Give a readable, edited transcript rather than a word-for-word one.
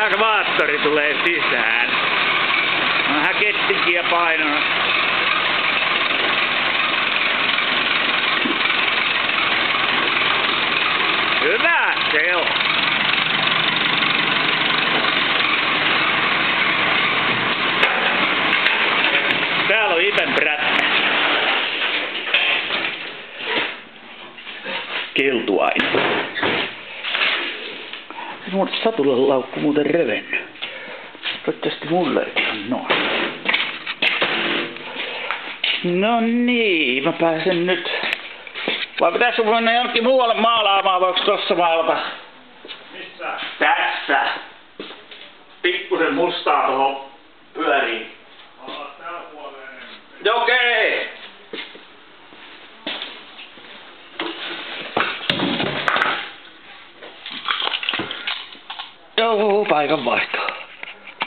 Evakuaattori tulee sisään. No häkettikin ja painonut. Hyvä se on. Täällä on Ipen prättä. Keltuainen. Mun Satulan laukku muuten revennyt. Toivottavasti mullekin on noin. No niin, mä pääsen nyt. Vai pitäis sun mennä jonnekin muualle maalaamaan, voiko tossa maalata? Missä? Tässä. Pikkusen mustaa tohon pyöriin. Ollaan täällä puolella enemmän. Okei. Joo, paikan vaihto.